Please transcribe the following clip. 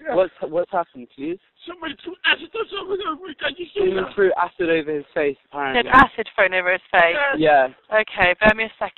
What's happened, please? Somebody threw acid or something over it. Can you see Someone that? threw acid over his face, He apparently. had acid thrown over his face. Yeah. Okay, bear me a second.